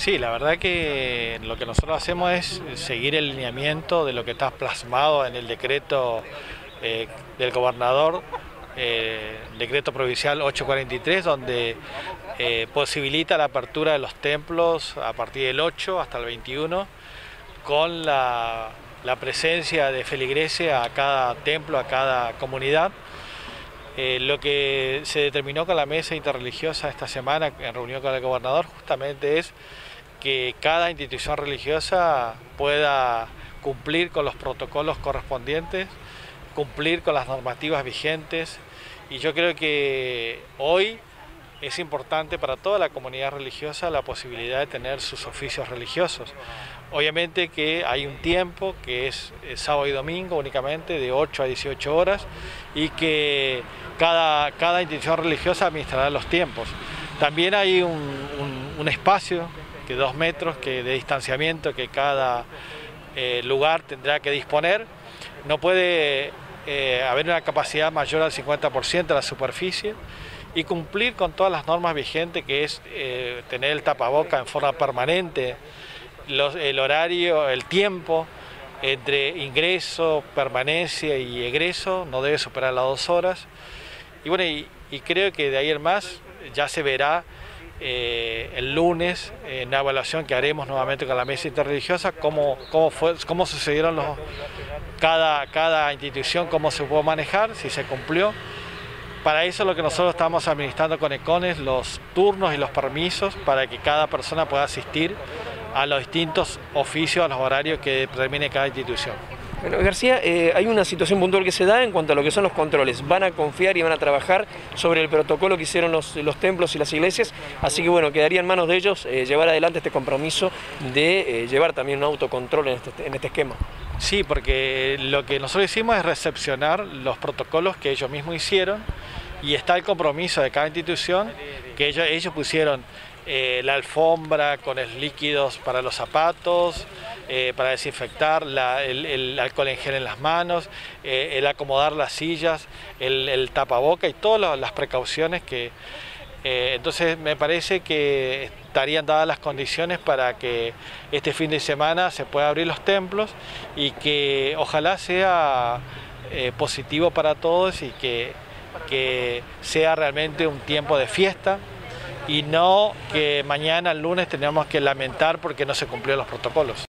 Sí, la verdad que lo que nosotros hacemos es seguir el lineamiento de lo que está plasmado en el decreto del gobernador, decreto provincial 843, donde posibilita la apertura de los templos a partir del 8 hasta el 21, con la presencia de feligreses a cada templo, a cada comunidad. Lo que se determinó con la mesa interreligiosa esta semana en reunión con el gobernador justamente es que cada institución religiosa pueda cumplir con los protocolos correspondientes, cumplir con las normativas vigentes, y yo creo que hoy es importante para toda la comunidad religiosa la posibilidad de tener sus oficios religiosos. Obviamente que hay un tiempo que es sábado y domingo únicamente, de 8 a 18 horas, y que cada institución religiosa administrará los tiempos. También hay un espacio de 2 metros de distanciamiento que cada lugar tendrá que disponer. No puede haber una capacidad mayor al 50% de la superficie, y cumplir con todas las normas vigentes, que es tener el tapaboca en forma permanente, el horario, el tiempo entre ingreso, permanencia y egreso no debe superar las 2 horas. Y bueno, y creo que de ahí en más ya se verá el lunes en la evaluación que haremos nuevamente con la mesa interreligiosa cómo sucedieron cada institución, cómo se pudo manejar, si se cumplió. Para eso lo que nosotros estamos administrando con ECONES, los turnos y los permisos para que cada persona pueda asistir a los distintos oficios, a los horarios que determine cada institución. Bueno, García, hay una situación puntual que se da en cuanto a lo que son los controles. Van a confiar y van a trabajar sobre el protocolo que hicieron los templos y las iglesias, así que bueno, quedaría en manos de ellos llevar adelante este compromiso de llevar también un autocontrol en este esquema. Sí, porque lo que nosotros hicimos es recepcionar los protocolos que ellos mismos hicieron, y está el compromiso de cada institución, que ellos pusieron la alfombra con los líquidos para los zapatos, para desinfectar, el alcohol en gel en las manos, el acomodar las sillas, el tapaboca y todas las precauciones que... entonces me parece que estarían dadas las condiciones para que este fin de semana se pueda abrir los templos, y que ojalá sea positivo para todos, y que sea realmente un tiempo de fiesta, y no que mañana, el lunes, tengamos que lamentar porque no se cumplieron los protocolos.